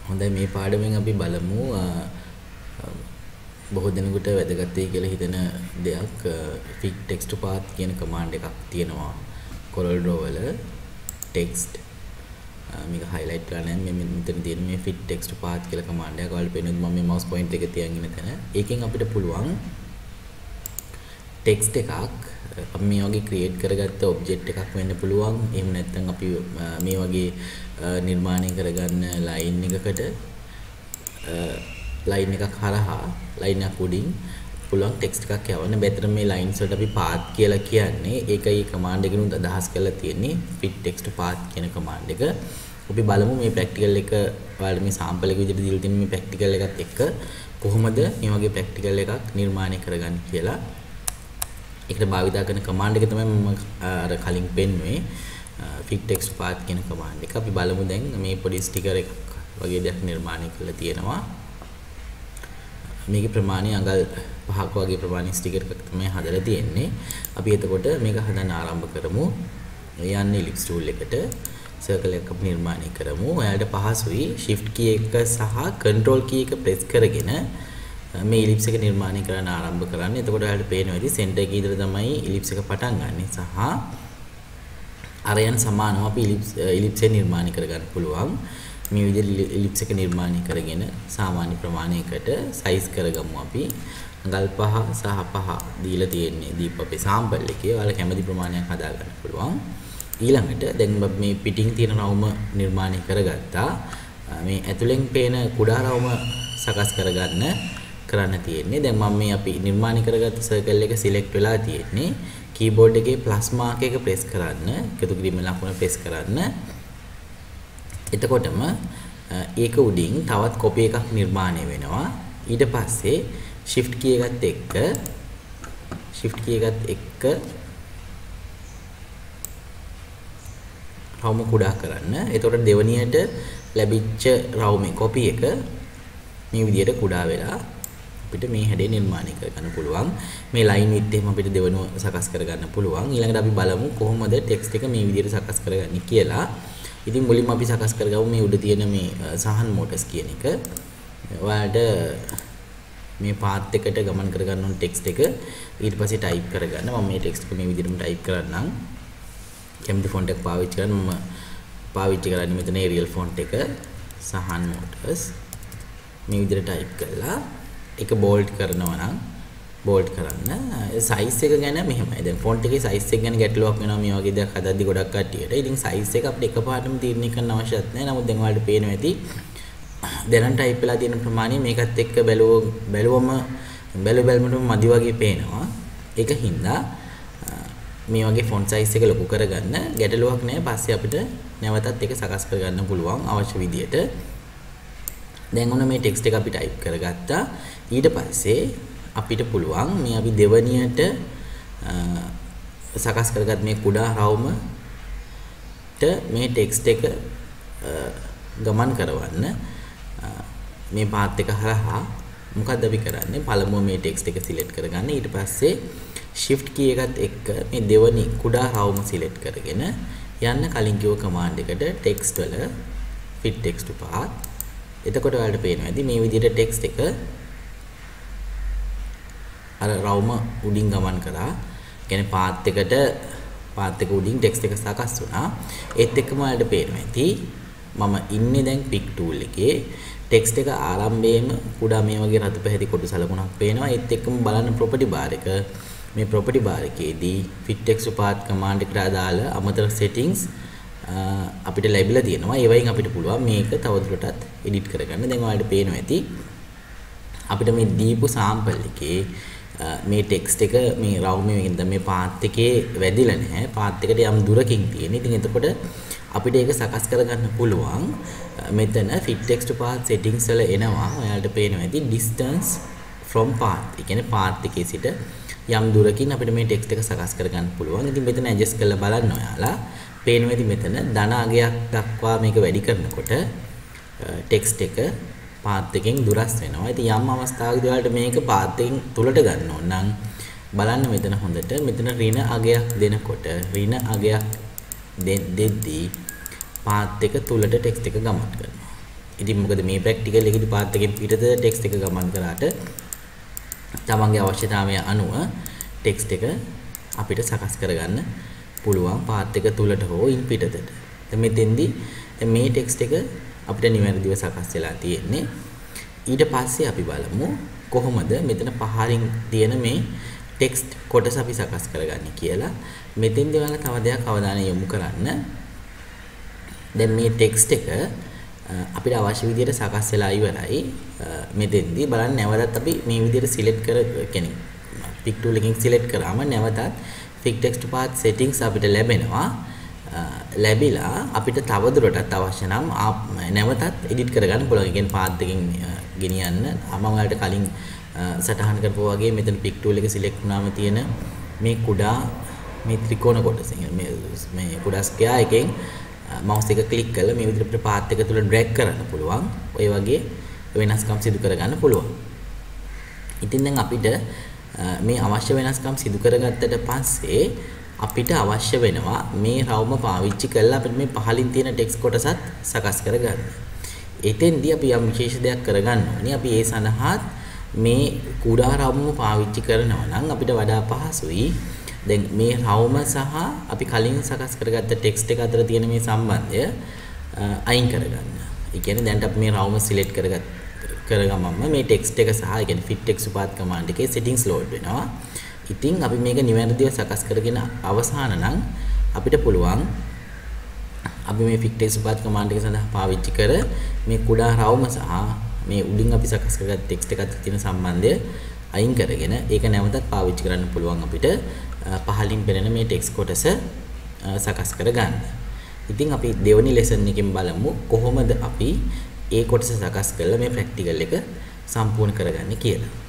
හොඳයි මේ පාඩමෙන් අපි බලමු බොහෝ දෙනෙකුට වැදගත් වෙයි කියලා හිතන දෙයක් fit text to path කියන කමාන්ඩ් එකක් තියෙනවා CorelDRAW වල text මේක highlight කරලා නැහැ මේ මෙතන තියෙන මේ fit text to path කියලා කමාන්ඩ් එක ඔයාලට පේනොත් මම මේ mouse point එක තියන් ඉන්න තැන ඒකෙන් අපිට පුළුවන් text එකක් අපි මේ වගේ create කරගත්ත object එකක් වෙන්න පුළුවන් එහෙම නැත්නම් අපි මේ වගේ නිර්මාණය කරගන්න line එකකට line එකක් හරහා line එක උඩින් පුළුවන් text එකක් යවන්න. බැතර මේ lines වලට අපි path කියලා කියන්නේ ඒකයි command එකෙන් අදහස් කරලා තියෙන්නේ fit text to path කියන command එක. අපි බලමු මේ practical එක ඔයාලට මේ sample එක විදිහට දීලා තියෙන මේ practical එකත් එක්ක කොහොමද මේ වගේ practical එකක් නිර්මාණය කරගන්නේ කියලා. ඒකට භාවිතා කරන command එක තමයි මම අර කලින් පෙන්නුවේ fit text to path කියන command එක. අපි බලමු දැන් මේ පොඩි sticker එකක් වගේ දෙයක් නිර්මාණය කරලා තියෙනවා. මේකේ ප්‍රමාණය අඟල් 5ක වගේ ප්‍රමාණික ස්ටිකර් එකක් තමයි හදලා තියෙන්නේ. අපි එතකොට මේක හදන්න ආරම්භ කරමු. යන්නේ ellipse tool එකට circle එකක් අපි නිර්මාණය කරමු. ඔයාලට පහසුයි shift key එක සහ control key එක press කරගෙන මේ ellipse එක නිර්මාණය කරන්න ආරම්භ කරන්න. එතකොට ඔයාලට පේනවා ඉතින් center key ඉදලා තමයි ellipse එක පටන් ගන්නෙ සහ අරයන් සමානව අපි ellipse නිර්මාණය කරගන්න පුළුවන්. මේ විදිහට ellipse එක නිර්මාණය කරගෙන සාමාන්‍ය ප්‍රමාණයකට size කරගමු අපි. අඟල් 5 සහ 5 දීලා තියෙන්නේ දීප අපේ sample එකේ. ඔයාලා කැමති ප්‍රමාණයක් හදා ගන්න පුළුවන්. ඊළඟට දැන් මේ පිටින් තියෙන රවුම නිර්මාණය කරගත්තා. මේ ඇතුලෙන් පේන කුඩා රවුම සකස් කරන්න තියෙන්නේ. දැන් මම මේ අපි නිර්මාණය කරගත්ත circle එක select වෙලා තියෙන්නේ. keyboard එකේ plus mark එක press කරන්න. එකතු කිරීම ලකුණ press කරන්න. එතකොටම ඒක උඩින් තවත් copy එකක් නිර්මාණය වෙනවා. ඊට පස්සේ shift key එකත් එක්ක රවුම කුඩා කරන්න. එතකොට දෙවණියට ලැබිච්ච රවුමේ copy එක මේ විදිහට කුඩා වෙලා අපිට මේ හැඩය නිර්මාණය කරගන්න පුළුවන්. මේ line width එහෙම අපිට දෙවනුව සකස් කරගන්න පුළුවන්. ඊළඟට අපි බලමු කොහොමද text එක මේ විදිහට සකස් කරගන්නේ කියලා. ඉතින් මුලින්ම අපි සකස් කරගමු මේ උඩ තියෙන මේ සහන් motors කියන එක. ඔයාලට මේ path එකට ගමන් කරගන්න ඕන text එක ඊට පස්සේ type කරගන්න. මම මේ text එක මේ විදිහටම type කරන්නම්. කැමති font එකක් පාවිච්චි කරන්න. මම පාවිච්චි කරන්නේ මෙතන Arial font එක සහන් motors. මේ විදිහට type කරලා ඒක bold කරනවා නම් bold කරන්න. size එක ගැන මෙහෙමයි. දැන් font එකේ size එක ගැන ගැටලුවක් වෙනවා මේ වගේ දෙයක් හදද්දි ගොඩක් කට්ටියට. ඉතින් size එක අපිට එකපාරටම තීරණය කරන්න අවශ්‍යත් නැහැ. නමුත් දැන් ඔයාලට පේනවා ඇති දැනට type වෙලා තියෙන ප්‍රමාණය මේකත් එක්ක බැලුවමටම මදි වගේ පේනවා. ඒක හින්දා මේ වගේ font size එක ලොකු කරගන්න ගැටලුවක් නැහැ. පස්සේ අපිට නැවතත් ඒක සකස් කරගන්න පුළුවන් අවශ්‍ය විදියට. දැන් ඔන්න මේ text එක අපි type කරගත්තා. ඊට පස්සේ අපිට පුළුවන් මේ අපි දෙවණියට සකස් කරගත් මේ කුඩා රවුමට මේ ටෙක්ස්ට් එක ගමන් කරවන්න මේ පාත් එක හරහා මොකක්ද අපි කරන්නේ පළමුව මේ ටෙක්ස්ට් එක සිලෙක්ට් කරගන්න ඊට පස්සේ shift key එකත් එක්ක මේ දෙවණි කුඩා රවුම සිලෙක්ට් කරගෙන යන්න කලින් කිව්ව command එකට text වල fit text to path එතකොට ඔයාලට පේනවා ඇති මේ විදිහට text එක අර රවුම උඩින් ගමන් කරා. කියන්නේ පාත් එක උඩින් ටෙක්ස්ට් එක සකස් වුණා. ඒත් එක්කම ඔයාලට පේනවා ඇති මම ඉන්නේ දැන් pick tool එකේ ටෙක්ස්ට් එක ආරම්භයේම කුඩා මේ වගේ රතු පැහැති කොටු සලකුණක් පේනවා. ඒත් එක්කම බලන්න property bar එක. මේ property bar එකේදී fit text to path command එකට අදාළ අමතර settings අපිට ලැබිලා තියෙනවා. ඒ වයින් අපිට පුළුවන් මේක තවදුරටත් edit කරගන්න. දැන් ඔයාලට පේනවා ඇති අපිට මේ දීපු sample එකේ මේ ටෙක්ස්ට් එක මේ රවුමෙන් දැන් මේ පාත් එකේ වැදිලා නැහැ. පාත් එකට යම් දුරකින් තියෙන. ඉතින් එතකොට අපිට ඒක සකස් කරගන්න පුළුවන්. මෙතන fit text to path settings වල එනවා. ඔයාලට පේනවා ඇති distance from path. ඒ කියන්නේ පාත් එකේ සිට යම් දුරකින් අපිට මේ ටෙක්ස්ට් එක සකස් කරගන්න පුළුවන්. ඉතින් මෙතන adjust කරලා බලන්න ඔයාලා පේනවා ඇති මෙතන ධන අගයක් දක්වා මේක වැඩි කරනකොට ටෙක්ස්ට් එක පාත් එකෙන් දුරස් වෙනවා. ඉතින් යම් අවස්ථාවකදී ඔයාලට මේක පාත් එකෙන් තුලට ගන්න ඕන නම් බලන්න මෙතන හොඳට මෙතන ඍණ අගයක් දෙනකොට ඍණ අගයක් දෙද්දී පාත් එක තුලට ටෙක්ස්ට් එක ගමන් කරනවා. ඉතින් මොකද මේ ප්‍රැක්ටිකල් එකේදී පාත් එකෙන් පිටත ටෙක්ස්ට් එක ගමන් කරාට තමන්ගේ අවශ්‍යතාවය අනුව ටෙක්ස්ට් එක අපිට සකස් කරගන්න පුළුවන් පාත් එක තුලට හෝ ඉන් පිටතට. දැන් මෙතෙන්දී මේ ටෙක්ස්ට් එක අපිට නිවැරදිව සකස් වෙලා තියෙන්නේ. ඊට පස්සේ අපි බලමු කොහොමද මෙතන පහරින් තියෙන මේ ටෙක්ස්ට් කොටස අපි සකස් කරගන්නේ කියලා. මෙතෙන්දී වල තව දෙයක් අවධානය යොමු කරන්න. දැන් මේ ටෙක්ස්ට් එක අපිට අවශ්‍ය විදිහට සකස් වෙලා ඉවරයි. මෙතෙන්දී බලන්න නැවතත් අපි මේ විදිහට සිලෙක්ට් කර කියන්නේ pick tool එකකින් සිලෙක්ට් කරාම නැවතත් pick text to path settings අපිට ලැබෙනවා. ලැබිලා අපිට තව දුරටත් අවශ්‍ය නම් නැවතත් edit කරගන්න පුළුවන්. ඒ කියන්නේ path එකකින් ගෙනියන්න. මම ඔයාලට කලින් සටහන් කරපුවා වගේ මෙතන pick tool එක සිලෙක්ට් වුණාම තියෙන මේ කුඩා මේ ත්‍රිකෝණ කොටස මේ කුඩා ස්ක්වයර් එකෙන් mouse එක ක්ලික් කරලා මේ විදිහට අපිට path එක තුල drag කරන්න පුළුවන්. ඔය වගේ වෙනස්කම් සිදු කරගන්න පුළුවන්. ඉතින් දැන් අපිට මේ අවශ්‍ය වෙනස්කම් සිදු කරගත්තට පස්සේ අපිට අවශ්‍ය වෙනවා මේ රවුම පාවිච්චි කරලා අපිට මේ පහලින් තියෙන ටෙක්ස්ට් කොටසත් සකස් කරගන්න. එතෙන්දී අපි යම් විශේෂ දෙයක් කරගන්න ඕනේ. අපි ඒ සඳහා මේ කුඩා රවුම පාවිච්චි කරනවා නම් අපිට වඩා පහසුයි. දැන් මේ රවුම සහ අපි කලින් සකස් කරගත්ත ටෙක්ස්ට් එක අතර තියෙන මේ සම්බන්ධය අයින් කරගන්න. ඒ කියන්නේ දැන් අපි මේ රවුම සිලෙක්ට් කරගමම මේ ටෙක්ස්ට් එක සහ ඒ කියන්නේ fit text to path command එකේ settings load වෙනවා. ඉතින් අපි මේක නිවැරදිව සකස් කරගෙන අවසාන නම් අපිට පුළුවන් අපි මේ fit text to path command එක සඳහා පාවිච්චි කර මේ කුඩා රවුම සහ මේ උඩින් අපි සකස් කරගත් ටෙක්ස්ට් එක අතර තියෙන සම්බන්ධය අයින් කරගෙන ඒක නැවතත් පාවිච්චි කරන්න පුළුවන් අපිට පහලින් පෙනෙන මේ ටෙක්ස්ට් කොටස සකස් කරගන්න. ඉතින් අපි දෙවෙනි ලෙසන් එකෙන් බලමු කොහොමද අපි ඒ කොටස සකස් කරලා මේ ප්‍රැක්ටිකල් එක සම්පූර්ණ කරගන්නේ කියලා.